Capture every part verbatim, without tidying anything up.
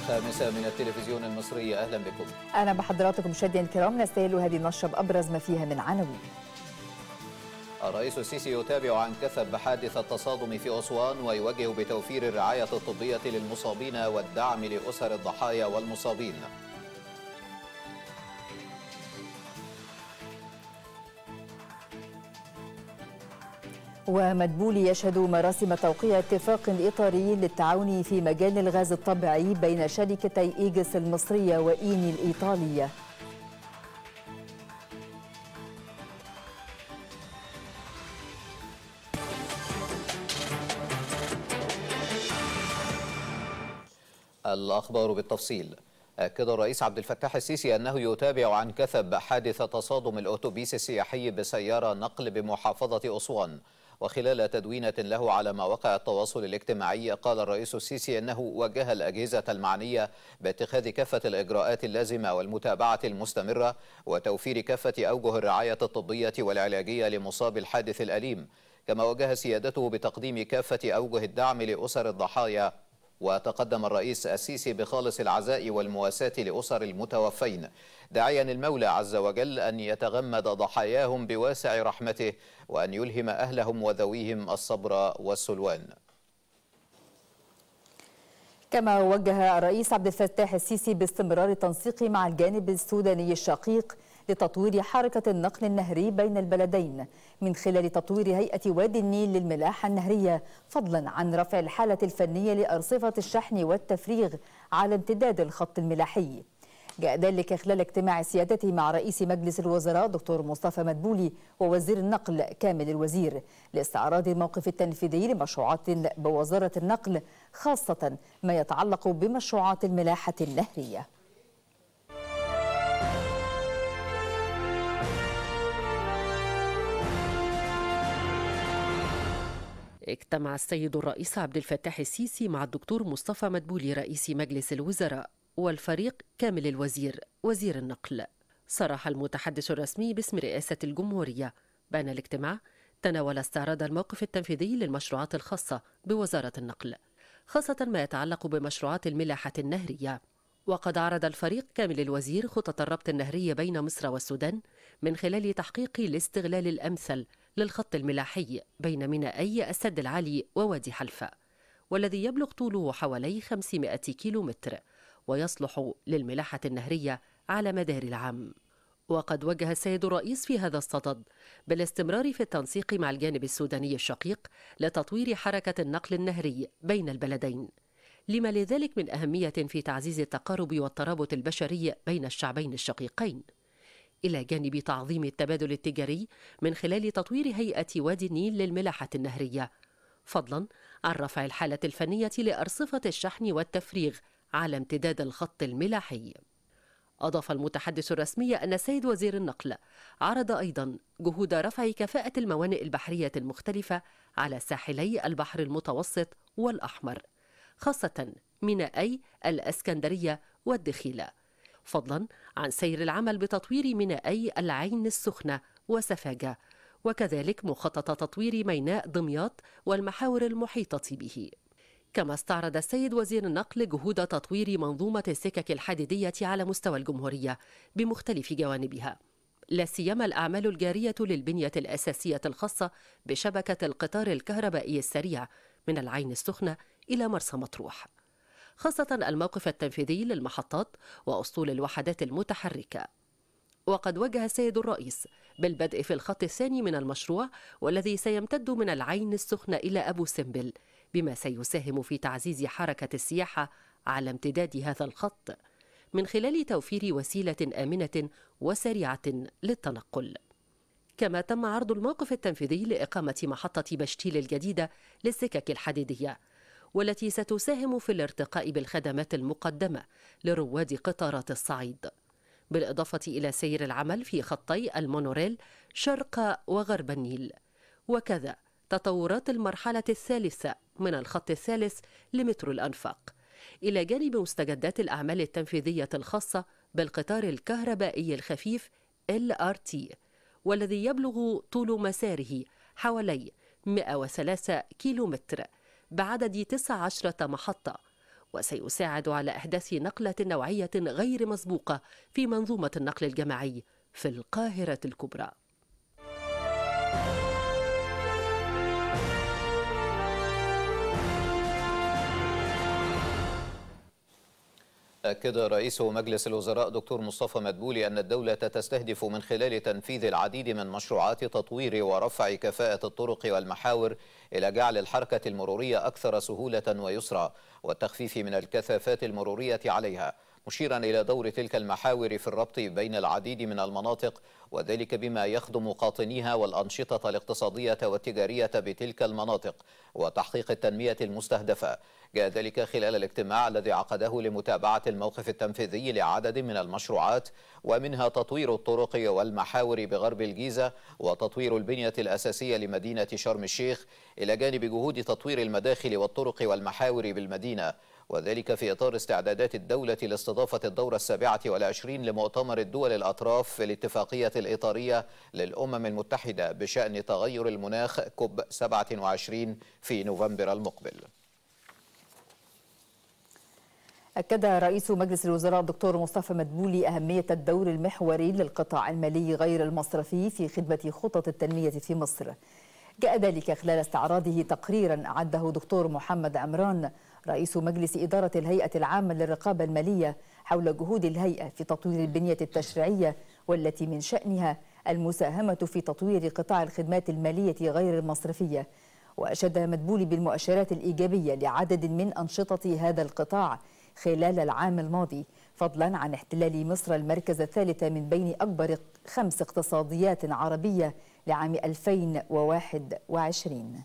الخامسة من التلفزيون المصري، أهلا بكم. أهلا بحضراتكم مشاهدينا الكرام. نستهل هذه النشرة بأبرز ما فيها من عناوين. الرئيس السيسي يتابع عن كثب حادث التصادم في أسوان ويوجه بتوفير الرعاية الطبية للمصابين والدعم لأسر الضحايا والمصابين. ومدبولي يشهد مراسم توقيع اتفاق إطاري للتعاون في مجال الغاز الطبيعي بين شركتي إيجس المصرية وإيني الإيطالية. الأخبار بالتفصيل. أكد الرئيس عبد الفتاح السيسي أنه يتابع عن كثب حادث تصادم الأتوبيس السياحي بسيارة نقل بمحافظة أسوان. وخلال تدوينة له على مواقع التواصل الاجتماعي، قال الرئيس السيسي أنه وجه الأجهزة المعنية باتخاذ كافة الإجراءات اللازمة والمتابعة المستمرة وتوفير كافة أوجه الرعاية الطبية والعلاجية لمصاب الحادث الأليم. كما وجه سيادته بتقديم كافة أوجه الدعم لأسر الضحايا. وتقدم الرئيس السيسي بخالص العزاء والمواساة لأسر المتوفين، داعيا المولى عز وجل أن يتغمد ضحاياهم بواسع رحمته وأن يلهم أهلهم وذويهم الصبر والسلوان. كما وجه الرئيس عبد الفتاح السيسي باستمرار التنسيق مع الجانب السوداني الشقيق لتطوير حركة النقل النهري بين البلدين من خلال تطوير هيئة وادي النيل للملاحة النهرية، فضلا عن رفع الحالة الفنية لأرصفة الشحن والتفريغ على امتداد الخط الملاحي. جاء ذلك خلال اجتماع سيادته مع رئيس مجلس الوزراء دكتور مصطفى مدبولي ووزير النقل كامل الوزير لاستعراض الموقف التنفيذي لمشروعات بوزارة النقل، خاصة ما يتعلق بمشروعات الملاحة النهرية. اجتمع السيد الرئيس عبد الفتاح السيسي مع الدكتور مصطفى مدبولي رئيس مجلس الوزراء والفريق كامل الوزير وزير النقل. صرح المتحدث الرسمي باسم رئاسة الجمهورية بأن الاجتماع تناول استعراض الموقف التنفيذي للمشروعات الخاصة بوزارة النقل، خاصة ما يتعلق بمشروعات الملاحة النهرية. وقد عرض الفريق كامل الوزير خطط الربط النهري بين مصر والسودان من خلال تحقيق الاستغلال الأمثل للخط الملاحي بين مينائي السد العالي ووادي حلفا، والذي يبلغ طوله حوالي خمسمائة كيلومتر ويصلح للملاحة النهرية على مدار العام. وقد وجه السيد الرئيس في هذا الصدد بالاستمرار في التنسيق مع الجانب السوداني الشقيق لتطوير حركة النقل النهري بين البلدين، لما لذلك من أهمية في تعزيز التقارب والترابط البشري بين الشعبين الشقيقين، إلى جانب تعظيم التبادل التجاري من خلال تطوير هيئة وادي النيل للملاحة النهرية، فضلا عن رفع الحالة الفنية لأرصفة الشحن والتفريغ على امتداد الخط الملاحي. أضاف المتحدث الرسمي أن السيد وزير النقل عرض أيضا جهود رفع كفاءة الموانئ البحرية المختلفة على ساحلي البحر المتوسط والأحمر، خاصة مينائي الأسكندرية والدخيلة، فضلا عن سير العمل بتطوير مينائي العين السخنة وسفاجة، وكذلك مخطط تطوير ميناء دمياط والمحاور المحيطة به. كما استعرض السيد وزير النقل جهود تطوير منظومة السكك الحديدية على مستوى الجمهورية بمختلف جوانبها، لا سيما الأعمال الجارية للبنية الأساسية الخاصة بشبكة القطار الكهربائي السريع من العين السخنة إلى مرسى مطروح، خاصة الموقف التنفيذي للمحطات وأسطول الوحدات المتحركة. وقد وجه السيد الرئيس بالبدء في الخط الثاني من المشروع، والذي سيمتد من العين السخنة إلى أبو سمبل، بما سيساهم في تعزيز حركة السياحة على امتداد هذا الخط من خلال توفير وسيلة آمنة وسريعة للتنقل. كما تم عرض الموقف التنفيذي لإقامة محطة بشتيل الجديدة للسكك الحديدية، والتي ستساهم في الارتقاء بالخدمات المقدمة لرواد قطارات الصعيد، بالإضافة إلى سير العمل في خطي المونوريل شرق وغرب النيل، وكذا تطورات المرحلة الثالثة من الخط الثالث لمترو الأنفاق، إلى جانب مستجدات الأعمال التنفيذية الخاصة بالقطار الكهربائي الخفيف إل آر تي، والذي يبلغ طول مساره حوالي مئة وثلاثة كيلومتر بعدد تسع عشرة محطة، وسيساعد على إحداث نقلة نوعية غير مسبوقة في منظومة النقل الجماعي في القاهرة الكبرى. أكد رئيس مجلس الوزراء دكتور مصطفى مدبولي أن الدولة تستهدف من خلال تنفيذ العديد من مشروعات تطوير ورفع كفاءة الطرق والمحاور إلى جعل الحركة المرورية أكثر سهولة ويسرا والتخفيف من الكثافات المرورية عليها، مشيرا إلى دور تلك المحاور في الربط بين العديد من المناطق، وذلك بما يخدم قاطنيها والأنشطة الاقتصادية والتجارية بتلك المناطق وتحقيق التنمية المستهدفة. جاء ذلك خلال الاجتماع الذي عقده لمتابعة الموقف التنفيذي لعدد من المشروعات، ومنها تطوير الطرق والمحاور بغرب الجيزة وتطوير البنية الأساسية لمدينة شرم الشيخ، إلى جانب جهود تطوير المداخل والطرق والمحاور بالمدينة، وذلك في إطار استعدادات الدولة لاستضافة الدورة السابعة والعشرين لمؤتمر الدول الأطراف في الاتفاقية الإطارية للأمم المتحدة بشأن تغير المناخ كوب سبعة وعشرين في نوفمبر المقبل. أكد رئيس مجلس الوزراء الدكتور مصطفى مدبولي أهمية الدور المحوري للقطاع المالي غير المصرفي في خدمة خطط التنمية في مصر. جاء ذلك خلال استعراضه تقريرا أعده دكتور محمد عمران رئيس مجلس إدارة الهيئة العامة للرقابة المالية حول جهود الهيئة في تطوير البنية التشريعية، والتي من شأنها المساهمة في تطوير قطاع الخدمات المالية غير المصرفية. وأشاد مدبولي بالمؤشرات الإيجابية لعدد من أنشطة هذا القطاع خلال العام الماضي، فضلا عن احتلال مصر المركز الثالث من بين أكبر خمس اقتصاديات عربية لعام ألفين وواحد وعشرين.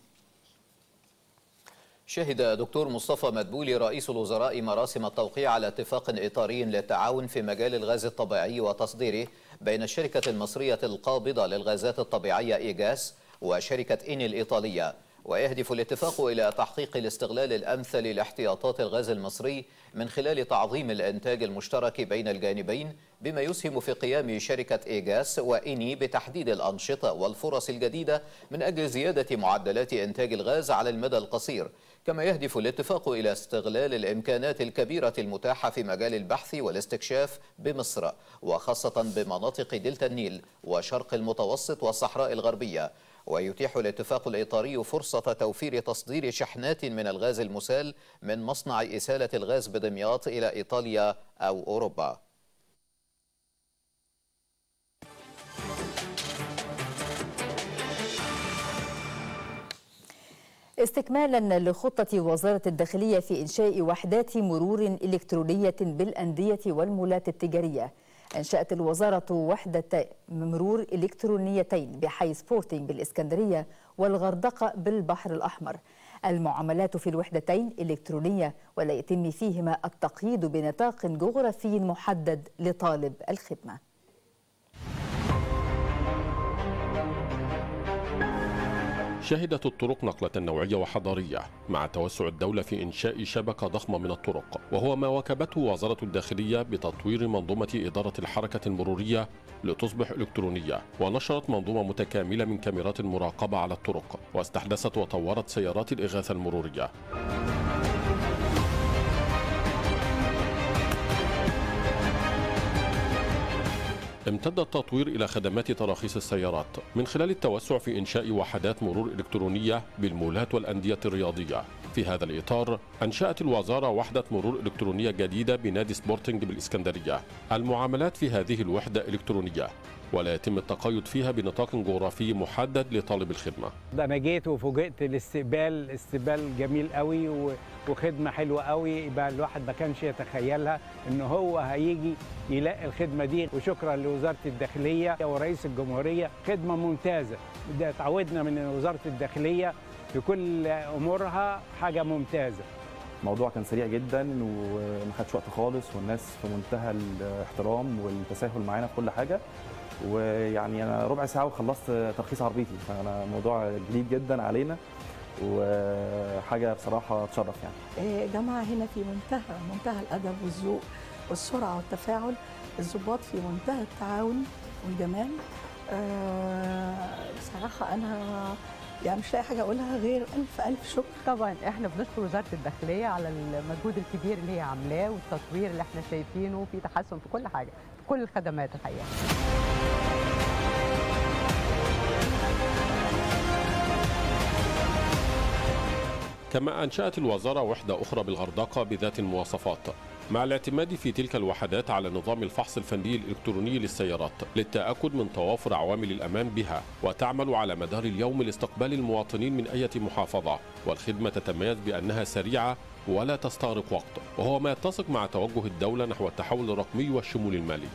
شهد دكتور مصطفى مدبولي رئيس الوزراء مراسم التوقيع على اتفاق إطاري للتعاون في مجال الغاز الطبيعي وتصديره بين الشركة المصرية القابضة للغازات الطبيعية إيجاس وشركة إني الإيطالية، ويهدف الاتفاق إلى تحقيق الاستغلال الأمثل لاحتياطات الغاز المصري من خلال تعظيم الإنتاج المشترك بين الجانبين، بما يسهم في قيام شركة إيجاس وإني بتحديد الأنشطة والفرص الجديدة من أجل زيادة معدلات إنتاج الغاز على المدى القصير. كما يهدف الاتفاق إلى استغلال الإمكانات الكبيرة المتاحة في مجال البحث والاستكشاف بمصر، وخاصة بمناطق دلتا النيل وشرق المتوسط والصحراء الغربية. ويتيح الاتفاق الإطاري فرصة توفير تصدير شحنات من الغاز المسال من مصنع إسالة الغاز بدمياط إلى إيطاليا أو أوروبا. استكمالا لخطة وزارة الداخلية في إنشاء وحدات مرور إلكترونية بالأندية والمولات التجارية، أنشأت الوزارة وحدة مرور إلكترونيتين بحي سبورتينج بالإسكندرية والغردقة بالبحر الأحمر. المعاملات في الوحدتين إلكترونية، ولا يتم فيهما التقييد بنطاق جغرافي محدد لطالب الخدمة. شهدت الطرق نقلة نوعية وحضارية مع توسع الدولة في إنشاء شبكة ضخمة من الطرق، وهو ما واكبته وزارة الداخلية بتطوير منظومة إدارة الحركة المرورية لتصبح إلكترونية، ونشرت منظومة متكاملة من كاميرات المراقبة على الطرق، واستحدثت وطورت سيارات الإغاثة المرورية. امتد التطوير إلى خدمات تراخيص السيارات من خلال التوسع في إنشاء وحدات مرور إلكترونية بالمولات والأندية الرياضية. في هذا الإطار أنشأت الوزارة وحدة مرور إلكترونية جديدة بنادي سبورتينج بالإسكندرية. المعاملات في هذه الوحدة إلكترونية، ولا يتم التقيد فيها بنطاق جغرافي محدد لطالب الخدمة. أنا جيت وفوجئت الاستقبال، استقبال جميل قوي وخدمة حلوة قوي، يبقى الواحد ما كانش يتخيلها إن هو هيجي يلاقي الخدمة دي. وشكرا لوزارة الداخلية ورئيس الجمهورية، خدمة ممتازة. ده اتعودنا من وزارة الداخلية في كل أمورها حاجة ممتازة. الموضوع كان سريع جدا وما خدش وقت خالص، والناس في منتهى الاحترام والتساهل معانا في كل حاجة. ويعني أنا ربع ساعة وخلصت ترخيص عربيتي، فأنا موضوع جديد جدا علينا وحاجة بصراحة تشرف. يعني جامعة هنا في منتهى منتهى الأدب والذوق والسرعة والتفاعل، الضباط في منتهى التعاون والجمال. بصراحة أنا يعني مش لاقي حاجه اقولها غير الف الف شكر. طبعا احنا بنشكر وزاره الداخليه على المجهود الكبير اللي هي عاملاه والتطوير اللي احنا شايفينه، في تحسن في كل حاجه، في كل الخدمات الحقيقه. كما أنشأت الوزارة وحدة أخرى بالغردقة بذات المواصفات، مع الاعتماد في تلك الوحدات على نظام الفحص الفني الإلكتروني للسيارات للتأكد من توافر عوامل الأمان بها، وتعمل على مدار اليوم لاستقبال المواطنين من أي محافظة، والخدمة تتميز بأنها سريعة ولا تستغرق وقت، وهو ما يتسق مع توجه الدولة نحو التحول الرقمي والشمول المالي.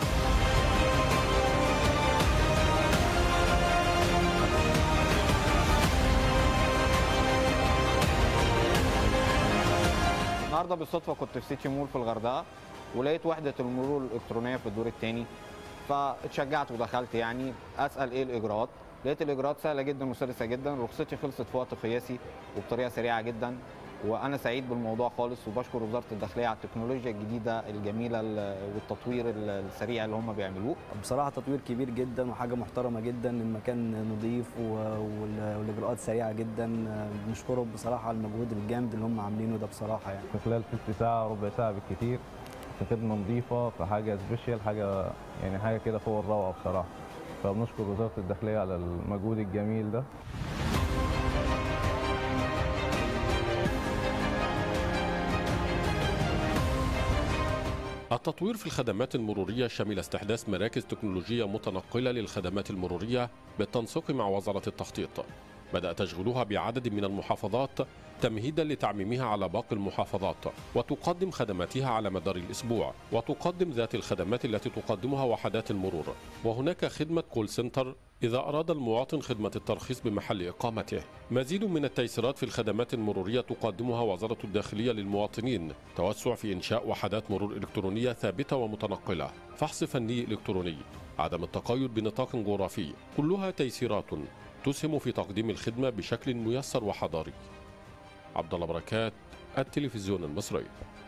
النهارده بالصدفه كنت في سيتي مول في الغردقه ولقيت وحده المرور الالكترونيه في الدور الثاني، فاتشجعت ودخلت يعني اسال ايه الاجراءات. لقيت الاجراءات سهله جدا وسلسه جدا، رخصتي خلصت في وقت قياسي وبطريقه سريعه جدا، وانا سعيد بالموضوع خالص، وبشكر وزاره الداخليه على التكنولوجيا الجديده الجميله والتطوير السريع اللي هم بيعملوه. بصراحه تطوير كبير جدا وحاجه محترمه جدا، المكان نظيف والاجراءات سريعه جدا. بنشكرهم بصراحه على المجهود الجامد اللي هم عاملينه ده بصراحه يعني. في خلال ثلث ساعه ربع ساعه بالكثير، في خدمه نظيفه، في حاجه سبيشال، حاجه يعني حاجه كده فوق الروعه بصراحه. فبنشكر وزاره الداخليه على المجهود الجميل ده. التطوير في الخدمات المرورية شمل استحداث مراكز تكنولوجية متنقلة للخدمات المرورية بالتنسيق مع وزارة التخطيط، بدأ تشغيلها بعدد من المحافظات تمهيدا لتعميمها على باقي المحافظات، وتقدم خدماتها على مدار الأسبوع، وتقدم ذات الخدمات التي تقدمها وحدات المرور. وهناك خدمة كول سنتر إذا أراد المواطن خدمة الترخيص بمحل إقامته. مزيد من التيسيرات في الخدمات المرورية تقدمها وزارة الداخلية للمواطنين، توسع في إنشاء وحدات مرور إلكترونية ثابتة ومتنقلة، فحص فني إلكتروني، عدم التقيد بنطاق جغرافي، كلها تيسيرات تسهم في تقديم الخدمة بشكل ميسر وحضاري. عبد الله بركات، التلفزيون المصري.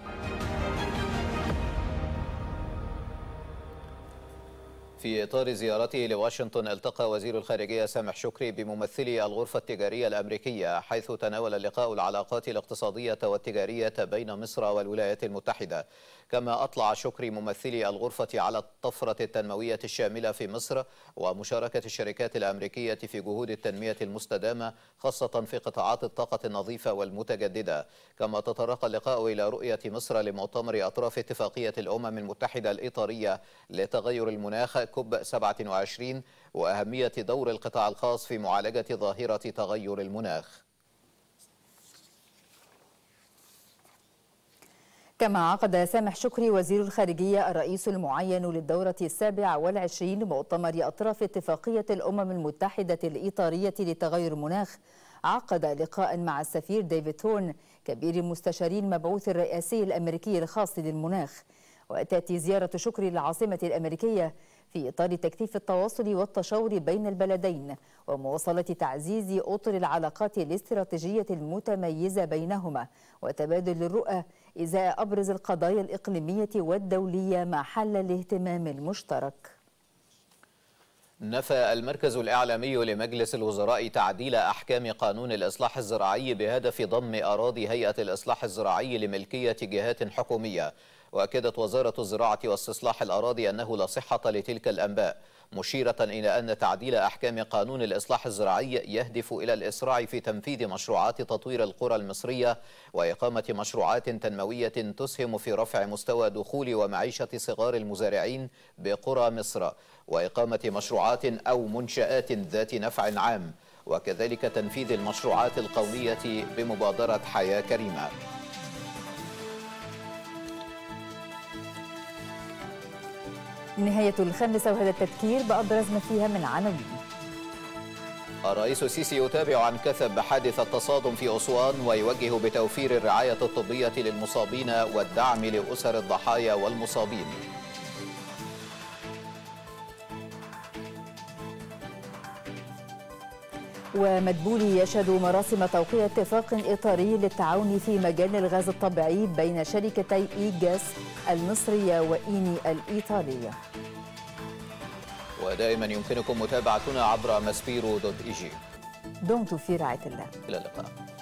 في إطار زيارته لواشنطن، التقى وزير الخارجية سامح شكري بممثلي الغرفة التجارية الأمريكية، حيث تناول اللقاء العلاقات الاقتصادية والتجارية بين مصر والولايات المتحدة. كما أطلع شكري ممثلي الغرفة على الطفرة التنموية الشاملة في مصر ومشاركة الشركات الأمريكية في جهود التنمية المستدامة، خاصة في قطاعات الطاقة النظيفة والمتجددة. كما تطرق اللقاء إلى رؤية مصر لمؤتمر أطراف اتفاقية الأمم المتحدة الإطارية لتغير المناخ كوب سبعة وعشرين وأهمية دور القطاع الخاص في معالجة ظاهرة تغير المناخ. كما عقد سامح شكري وزير الخارجية الرئيس المعين للدورة السابعة والعشرين لمؤتمر أطراف اتفاقية الأمم المتحدة الإطارية لتغير المناخ، عقد لقاء مع السفير ديفيد هورن كبير المستشارين المبعوث الرئاسي الأمريكي الخاص للمناخ. وتأتي زيارة شكري للعاصمة الأمريكية في إطار تكثيف التواصل والتشاور بين البلدين ومواصلة تعزيز أطر العلاقات الاستراتيجية المتميزة بينهما وتبادل الرؤى إزاء أبرز القضايا الإقليمية والدولية محل الاهتمام المشترك. نفى المركز الإعلامي لمجلس الوزراء تعديل أحكام قانون الإصلاح الزراعي بهدف ضم أراضي هيئة الإصلاح الزراعي لملكية جهات حكومية. وأكدت وزارة الزراعة واستصلاح الأراضي أنه لا صحة لتلك الأنباء، مشيرة إلى أن تعديل أحكام قانون الإصلاح الزراعي يهدف إلى الإسراع في تنفيذ مشروعات تطوير القرى المصرية وإقامة مشروعات تنموية تسهم في رفع مستوى دخول ومعيشة صغار المزارعين بقرى مصر، وإقامة مشروعات أو منشآت ذات نفع عام، وكذلك تنفيذ المشروعات القومية بمبادرة حياة كريمة. نهاية الخامسة وهذا التذكير بأبرز ما فيها من عناوين. الرئيس السيسي يتابع عن كثب حادث التصادم في أسوان ويوجه بتوفير الرعاية الطبية للمصابين والدعم لأسر الضحايا والمصابين. ومدبولي يشهد مراسم توقيع اتفاق إطاري للتعاون في مجال الغاز الطبيعي بين شركتي إيجاس المصرية وإيني الإيطالية. ودائما يمكنكم متابعتنا عبر ماسبيرو دوت إي جي. دمتم في رعاية الله. إلى اللقاء.